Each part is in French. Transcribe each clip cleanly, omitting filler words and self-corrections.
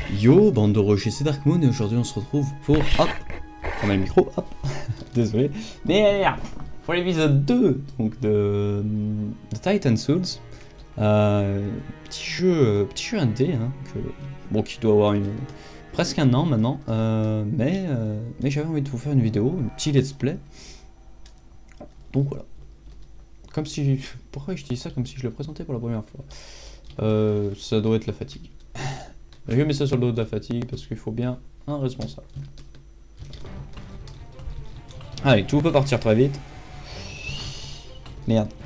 Yo, bande de rochers, c'est Dark Moon et aujourd'hui on se retrouve pour... Hop, on a le micro, hop, désolé. Merde, pour l'épisode 2 donc de Titan Souls. Petit jeu indé, hein, bon, qui doit avoir presque un an maintenant, mais j'avais envie de vous faire une vidéo, un petit let's play. Donc voilà. Comme si... Pourquoi je dis ça comme si je le présentais pour la première fois? Ça doit être la fatigue. Je mets ça sur le dos de la fatigue parce qu'il faut bien un responsable. Allez, tout peut partir très vite. Merde.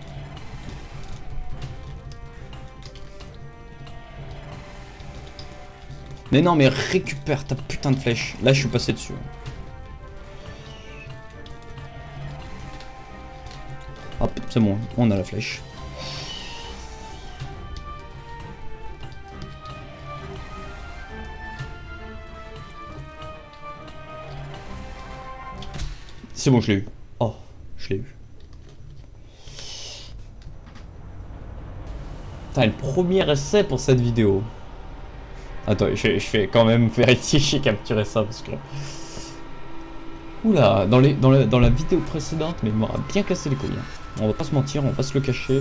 Mais non, mais récupère ta putain de flèche. Là, je suis passé dessus. Hop, c'est bon, on a la flèche. C'est bon, je l'ai eu. Oh, je l'ai eu. Putain, le premier essai pour cette vidéo. Attends, je fais quand même vérifier si j'ai capturé ça parce que... Oula, dans la vidéo précédente, mais il m'aura bien cassé les couilles. Hein. On va pas se mentir, on va pas se le cacher.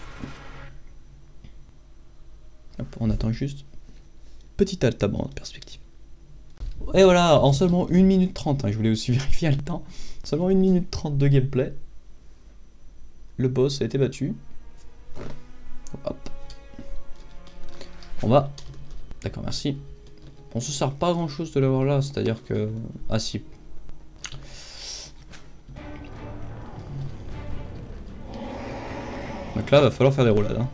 Hop, on attend juste. Petit alt tab en perspective. Et voilà, en seulement 1 minute 30, hein, je voulais aussi vérifier le temps. Seulement 1 minute 30 de gameplay. Le boss a été battu. Hop. On va... D'accord, merci. On se sert pas grand chose de l'avoir là, c'est-à-dire que... Ah si. Donc là, va falloir faire des roulades. Hein.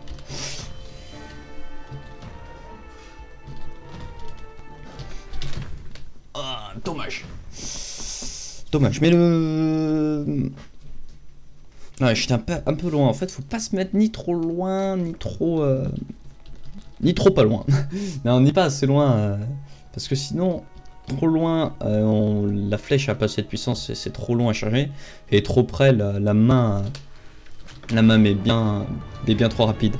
Ah, dommage. Dommage, mais le... Ouais, j'étais un peu loin. En fait, faut pas se mettre ni trop loin, ni trop pas loin. Non, on n'est pas assez loin. Parce que sinon, trop loin, la flèche a pas assez de puissance, c'est trop long à charger. Et trop près, la main est bien trop rapide.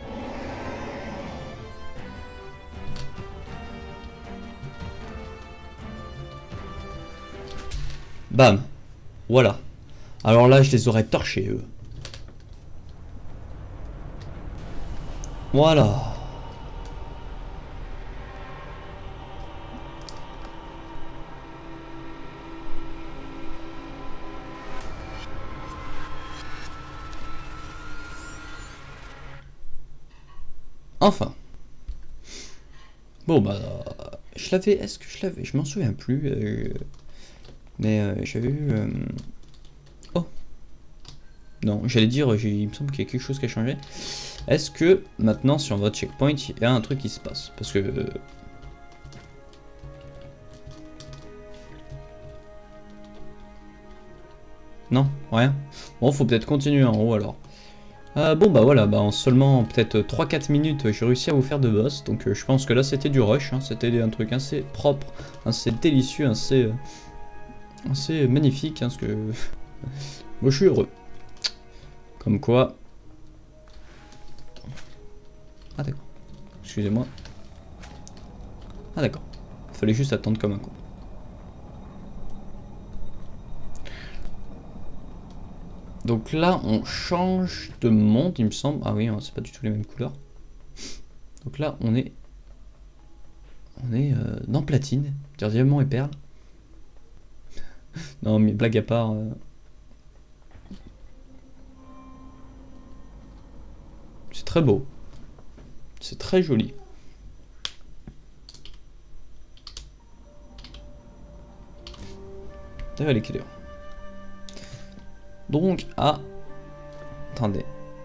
Bam. Voilà. Alors là, je les aurais torchés, eux. Voilà. Enfin. Bon, bah... Je l'avais... Est-ce que je l'avais? Je m'en souviens plus. Mais j'avais eu... Oh. Non, j'allais dire, il me semble qu'il y a quelque chose qui a changé. Est-ce que, maintenant, sur votre checkpoint, il y a un truc qui se passe? Parce que... Non, rien. Bon, faut peut-être continuer en haut, alors. Bon, bah voilà, bah en seulement peut-être 3-4 minutes, j'ai réussi à vous faire de boss. Donc je pense que là, c'était du rush. Hein, c'était un truc assez propre, assez délicieux, assez magnifique. Hein, parce que... Moi, je suis heureux. Comme quoi... Ah d'accord. Excusez-moi. Ah d'accord. Il fallait juste attendre comme un con. Donc là, on change de monde, il me semble. Ah oui, c'est pas du tout les mêmes couleurs. Donc là, on est dans platine, c'est-à-dire diamant et perle. Non, mais blague à part... C'est très beau. C'est très joli. D'ailleurs, elle est quelle heure? Donc, ah... Attendez.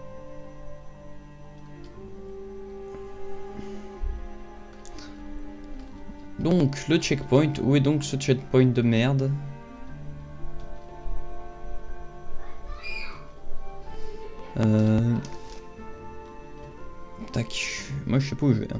Donc, le checkpoint. Où est donc ce checkpoint de merde? Tac. Moi, je sais pas où je vais. Hein.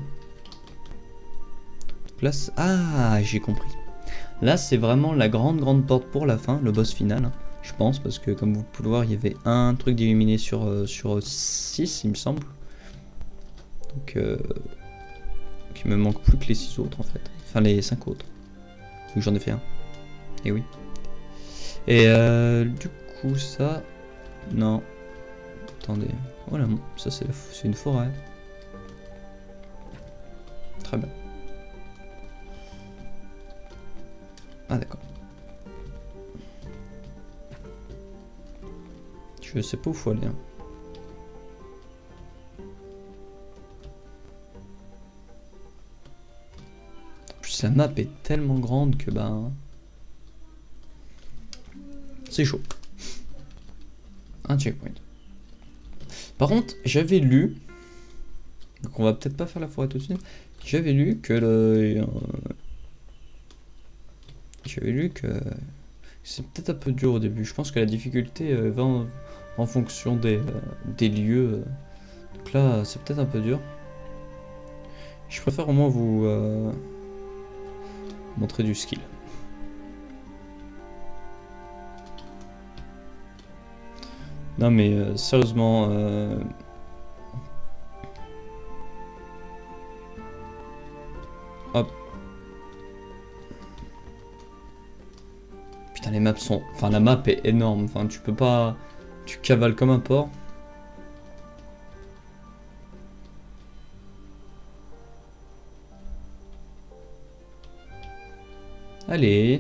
Place. Ah, j'ai compris. Là, c'est vraiment la grande porte pour la fin, le boss final. Hein, je pense, parce que comme vous pouvez le voir, il y avait un truc d'illuminé sur 6, il me semble. Donc, Il me manque plus que les 6 autres en fait. Enfin les 5 autres. Vu que j'en ai fait un. Et oui. Et du coup ça... Non. Attendez. Voilà, ça c'est une forêt. Très bien. Ah d'accord. Je sais pas où faut aller. Hein. En plus la map est tellement grande que ben... C'est chaud. Un checkpoint. Par contre, j'avais lu... Donc on va peut-être pas faire la forêt tout de suite. J'avais lu que le... J'avais lu que... C'est peut-être un peu dur au début. Je pense que la difficulté va en fonction des lieux. Donc là, c'est peut-être un peu dur. Je préfère au moins vous montrer du skill. Non mais sérieusement... Hop. Putain les maps sont... Enfin la map est énorme. Enfin tu peux pas... Tu cavales comme un porc. Allez.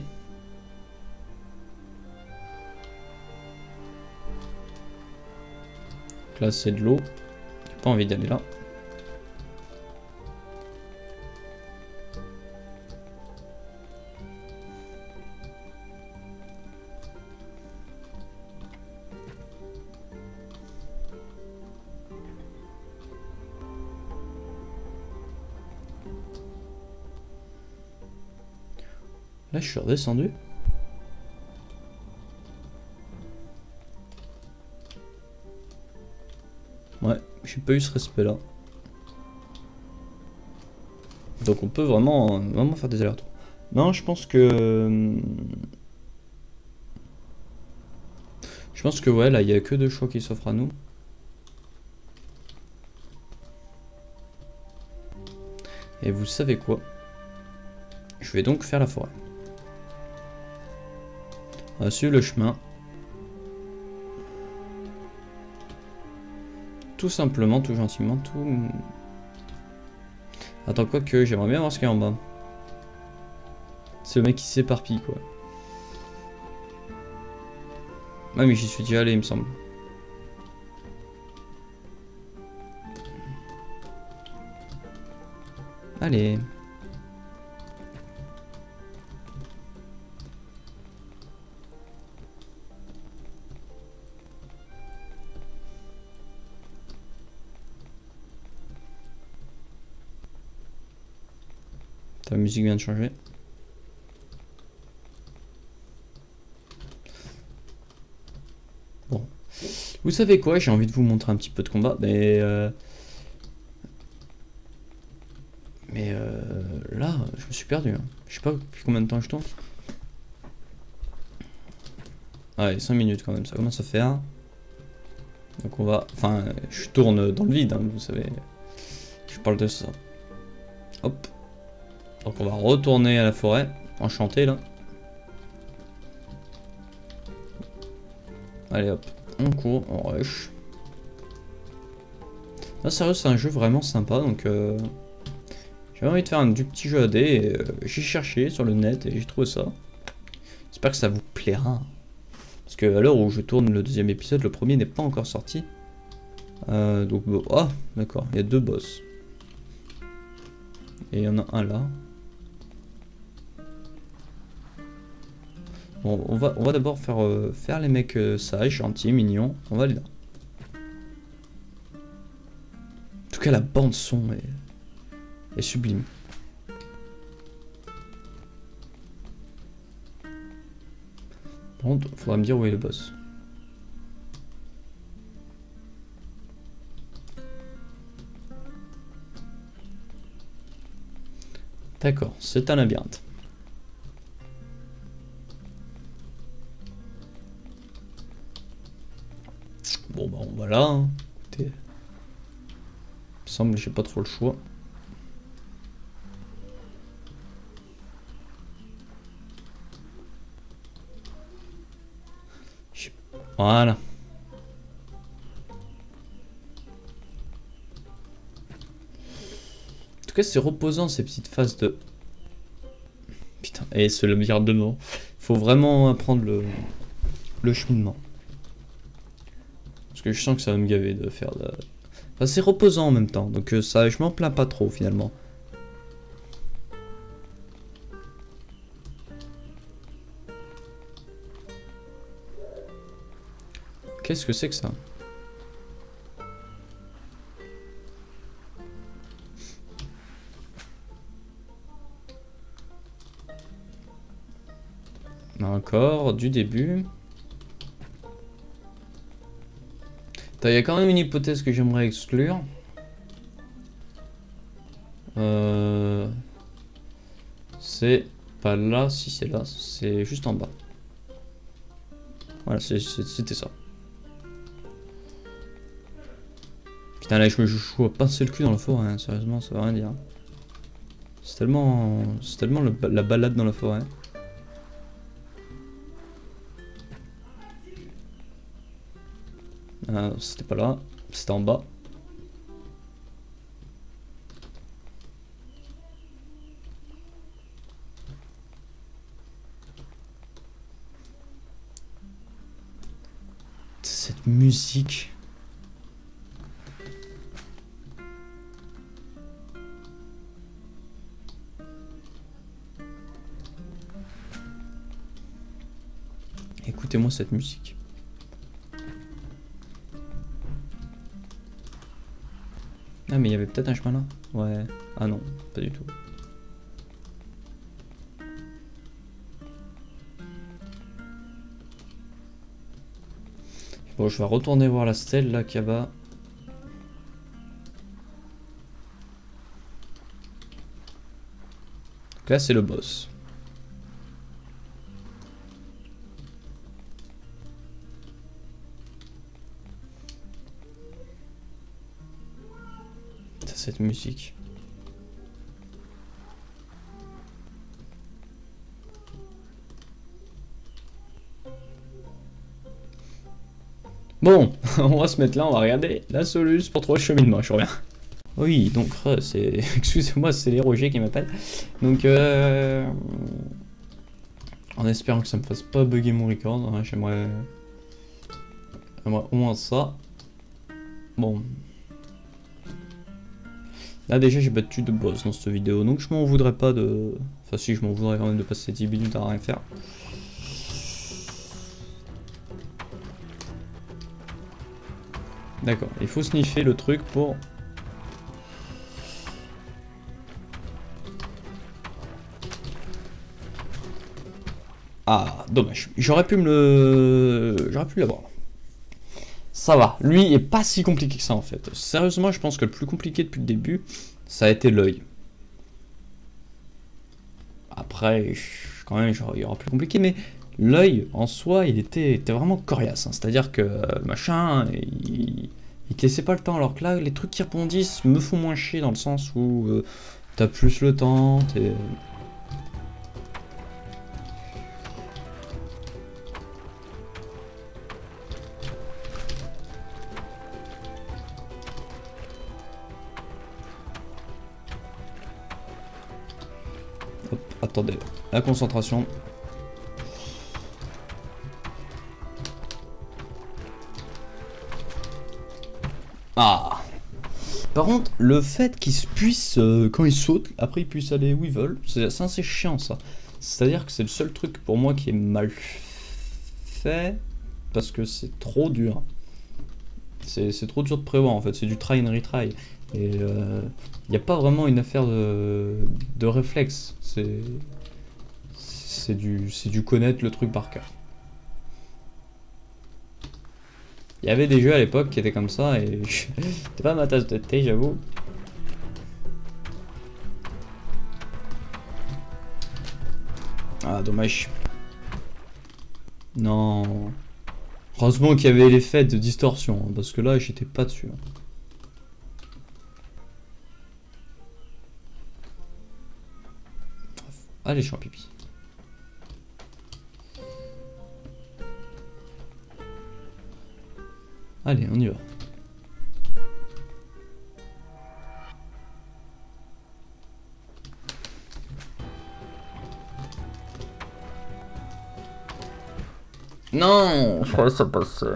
Donc là c'est de l'eau. J'ai pas envie d'aller là. Là je suis redescendu. Ouais, j'ai pas eu ce respect là. Donc on peut vraiment faire des allers-retours. Non, je pense que... Je pense que ouais, là il y a que 2 choix qui s'offrent à nous. Et vous savez quoi? Je vais donc faire la forêt. On va suivre le chemin. Tout simplement, tout gentiment, tout... Attends, quoi que j'aimerais bien voir ce qu'il y a en bas. C'est le mec qui s'éparpille, quoi. Ouais, mais j'y suis déjà allé, il me semble. Allez. La musique vient de changer. Bon. Vous savez quoi? J'ai envie de vous montrer un petit peu de combat, mais... là, je me suis perdu. Hein. Je sais pas depuis combien de temps je tourne. Allez, 5 minutes quand même, ça commence à faire. Donc on va... Enfin, je tourne dans le vide, hein, vous savez. Je parle de ça. Hop. Donc on va retourner à la forêt. Enchanté là. Allez hop. On court, on rush. Là sérieux c'est un jeu vraiment sympa donc... J'avais envie de faire du petit jeu AD et j'ai cherché sur le net et j'ai trouvé ça. J'espère que ça vous plaira. Parce que à l'heure où je tourne le 2e épisode, le premier n'est pas encore sorti. Donc bon, ah d'accord, il y a 2 boss. Et il y en a un là. Bon, on va d'abord faire les mecs sages, gentils, mignons. On va aller là. En tout cas, la bande son est sublime. Par contre, faudra me dire où est le boss. D'accord, c'est un labyrinthe. Bon bah on va là. Hein. Écoutez, il me semble que j'ai pas trop le choix. Voilà. En tout cas, c'est reposant ces petites phases de... Putain, et ce labyrinthe dedans. Faut vraiment apprendre le cheminement. Parce que je sens que ça va me gaver de faire de... Enfin, c'est reposant en même temps, donc ça, je m'en plains pas trop finalement. Qu'est-ce que c'est que ça? Encore du début. Il y a quand même une hypothèse que j'aimerais exclure. C'est pas là, si c'est là, c'est juste en bas. Voilà, c'était ça. Putain, là, je me joue à pincer le cul dans la forêt, hein. Sérieusement, ça veut rien dire. C'est tellement la balade dans la forêt. C'était pas là, c'était en bas. Cette musique. Écoutez-moi cette musique. Ah mais il y avait peut-être un chemin là. Ouais. Ah non, pas du tout. Bon, je vais retourner voir la stèle là qu'il y a bas. Donc là c'est le boss. Cette musique. Bon, on va se mettre là, on va regarder la solution pour trouver le cheminement, je reviens. Oui, donc c'est... Excusez-moi, c'est les Roger qui m'appellent. Donc en espérant que ça me fasse pas bugger mon record, hein, j'aimerais au moins ça. Bon. Là déjà j'ai battu de boss dans cette vidéo, donc je m'en voudrais pas de... Enfin si, je m'en voudrais quand même de passer 10 minutes à rien faire. D'accord, il faut sniffer le truc pour... Ah, dommage. J'aurais pu l'avoir. Ça va. Lui est pas si compliqué que ça en fait. Sérieusement, je pense que le plus compliqué depuis le début, ça a été l'œil. Après, quand même, il y aura plus compliqué, mais l'œil en soi, il était vraiment coriace. Hein. C'est-à-dire que le machin, il te laissait pas le temps. Alors que là, les trucs qui rebondissent me font moins chier dans le sens où t'as plus le temps, t'es... Hop, attendez, la concentration. Ah. Par contre, le fait qu'ils puissent, quand ils sautent, après ils puissent aller où ils veulent, c'est assez chiant ça. C'est-à-dire que c'est le seul truc pour moi qui est mal fait, parce que c'est trop dur. C'est trop dur de prévoir en fait, c'est du try and retry. Et il n'y a pas vraiment une affaire de réflexe, c'est du connaître le truc par cœur. Il y avait des jeux à l'époque qui étaient comme ça et c'était pas ma tasse de thé, j'avoue. Ah, dommage. Non. Heureusement qu'il y avait l'effet de distorsion, hein, parce que là, j'étais pas dessus. Allez, je suis en pipi. Allez, on y va. Non, je crois que ça passe.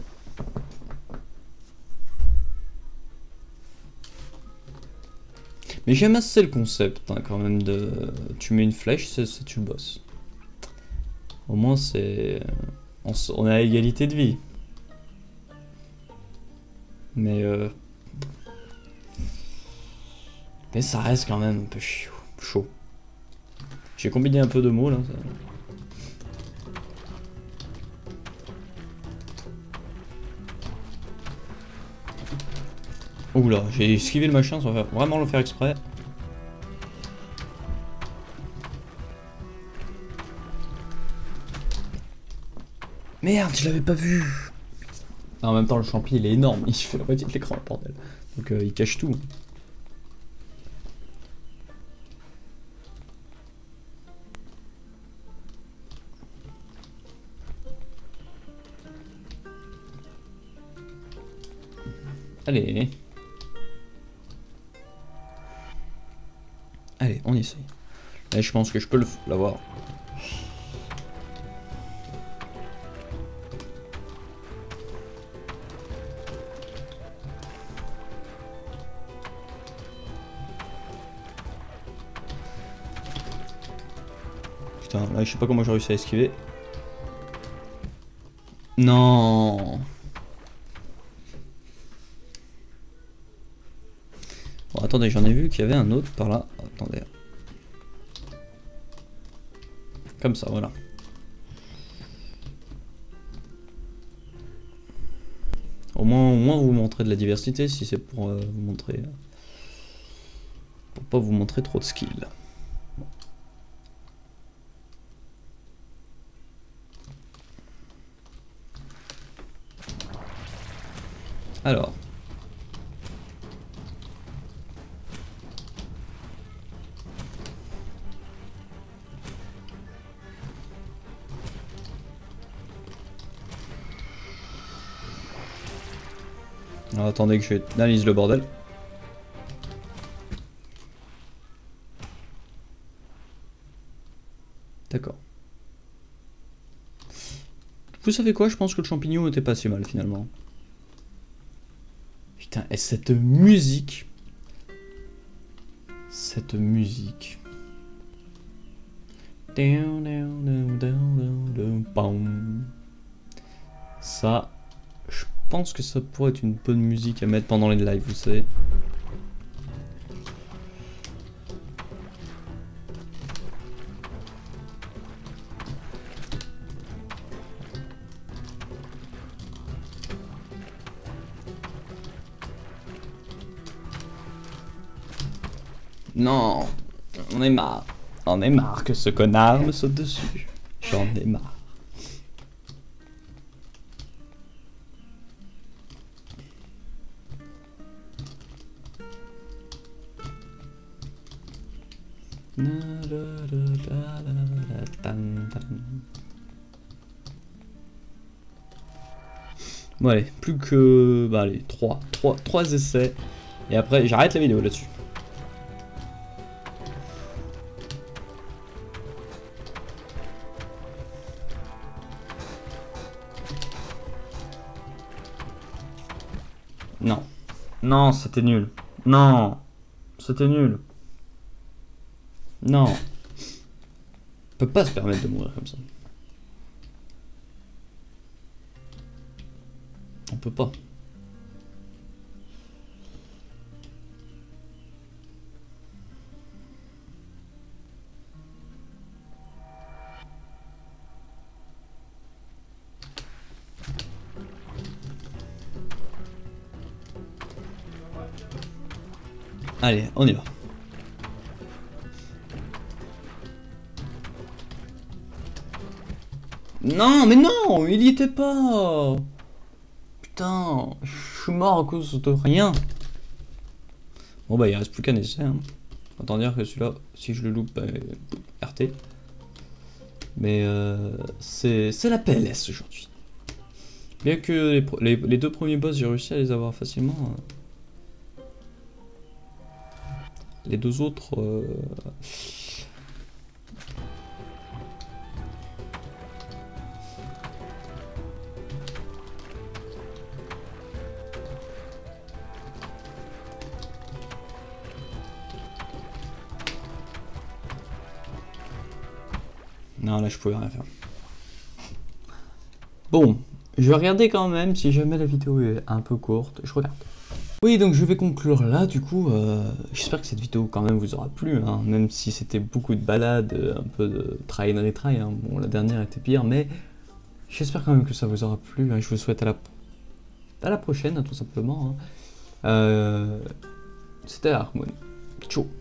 Mais j'aime assez le concept hein, quand même de... Tu mets une flèche, c'est tu le bosses. Au moins c'est... On est à égalité de vie. Mais Mais ça reste quand même un peu chaud. J'ai combiné un peu de mots là. Ça... Oula, j'ai esquivé le machin sans vraiment le faire exprès. Merde, je l'avais pas vu. En même temps, le champi il est énorme, il fait la moitié de l'écran, le bordel. Donc il cache tout. Allez. Allez, on essaye. Là, je pense que je peux l'avoir. Putain, là, je sais pas comment j'ai réussi à esquiver. Non. Bon, attendez, j'en ai vu qu'il y avait un autre par là. Attendez. Comme ça, voilà. Au moins vous montrez de la diversité si c'est pour vous montrer... Pour pas vous montrer trop de skill. Alors. Alors attendez que je analyse le bordel. D'accord. Vous savez quoi, je pense que le champignon était pas si mal finalement. Putain, et cette musique. Cette musique. Ça, je pense que ça pourrait être une bonne musique à mettre pendant les lives, vous savez. Non, on est marre. On est marre que ce connard me saute dessus. J'en ai marre. Bon allez, plus que... Bah allez, 3 essais. Et après, j'arrête la vidéo là-dessus. Non. Non, c'était nul. Non. C'était nul. Non. On peut pas se permettre de mourir comme ça. On peut pas. Allez, on y va. Non, mais non, il y était pas. Putain, je suis mort à cause de rien. Bon bah il reste plus qu'un essai. Hein. Autant dire que celui-là, si je le loupe, bah, RT. Mais c'est la PLS aujourd'hui. Bien que les deux premiers boss, j'ai réussi à les avoir facilement. Les deux autres... Non, là, je pouvais rien faire. Bon, je vais regarder quand même, si jamais la vidéo est un peu courte, je regarde. Oui, donc je vais conclure là, du coup, j'espère que cette vidéo quand même vous aura plu, hein, même si c'était beaucoup de balades, un peu de try and retry, hein. Bon, la dernière était pire, mais j'espère quand même que ça vous aura plu, hein. Je vous souhaite à la prochaine, hein, tout simplement. Hein. C'était Harmoon. Ciao.